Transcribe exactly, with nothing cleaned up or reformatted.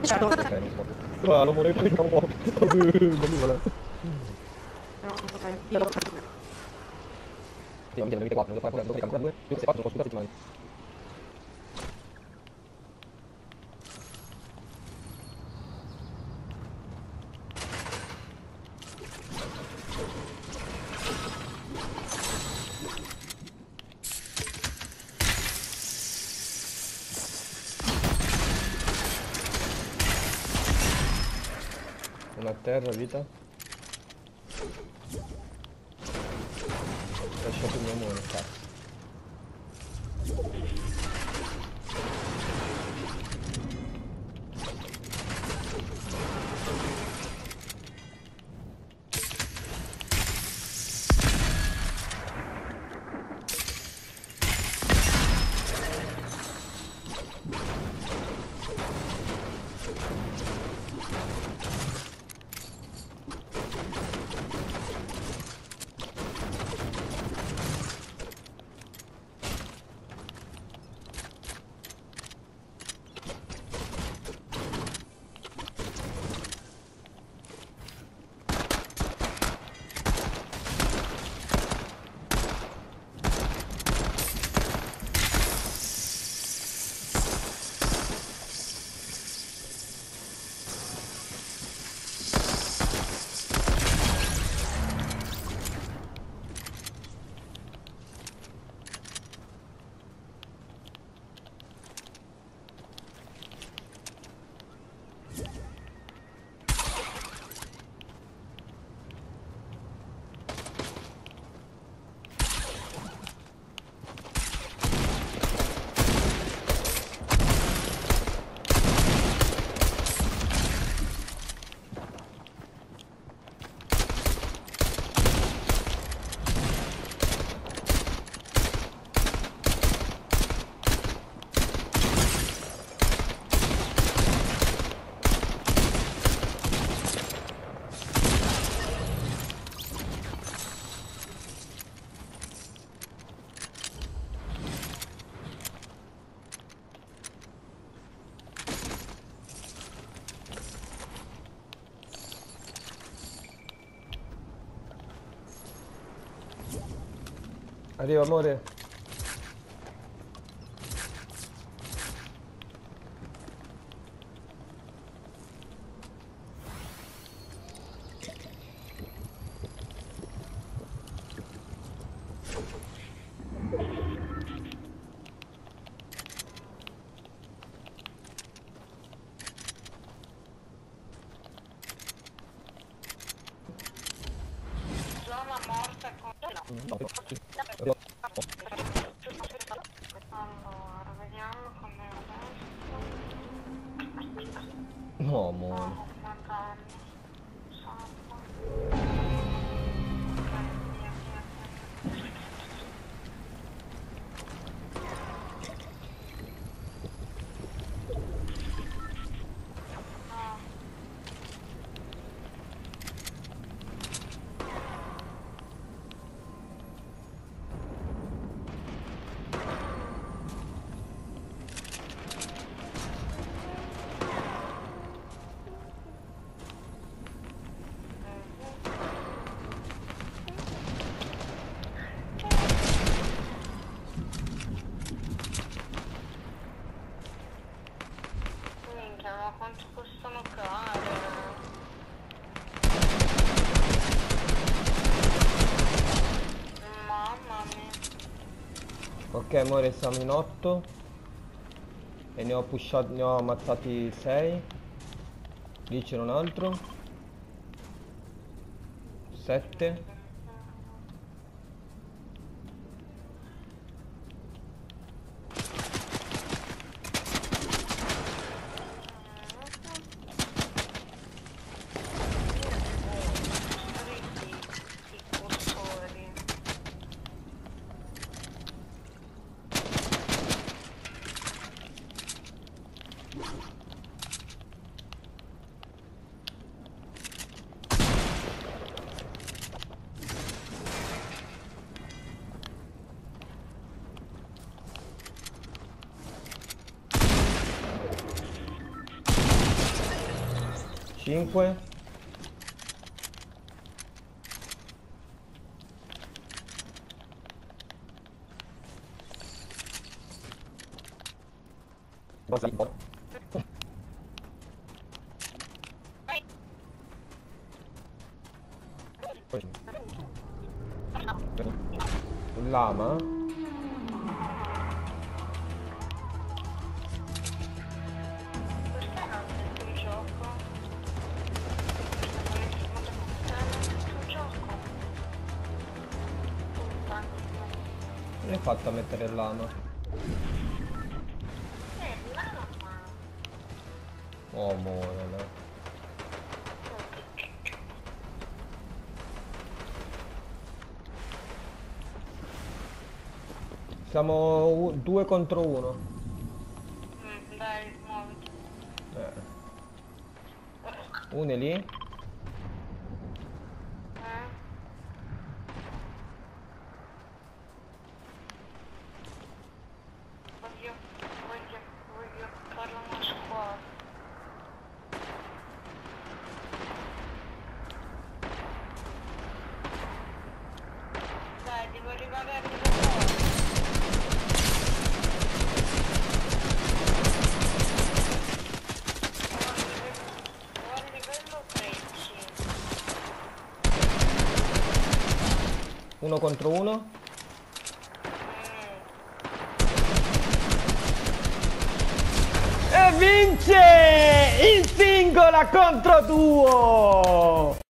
Ok, non so. Però lo vorrei prendere un po'. Non mi vuole. Sì, mi sembra quattro, non devo fare due, devo due, più se quattro non posso settimane. Una a terra, vita. Lasciato il mio amore, cazzo. Arriva, amore. Zona morta con... No, sì. Allora, vediamo come adesso. No, amore. Oh, madonna. Santo. Ok, via, via, via. No. Minchia, ma quanto costano caro? Mamma mia. Ok, amore, siamo in otto. E ne ho pushati, ne ho ammazzati sei. Lì c'era un altro. sette. cinque. Un lama. Perché non sento il gioco? Non sento il gioco. Non è fatto a mettere il lama. Eh, mamma. Oh, amore, no. Siamo u- due contro uno. Mm, dai, muoviti. Eh. Uno è lì. Eh? Voglio, voglio, voglio fare una squadra. Dai, devo arrivare a livello quattro. Ho a livello tredici. Uno contro uno. Mm. E vince! In singola contro duo!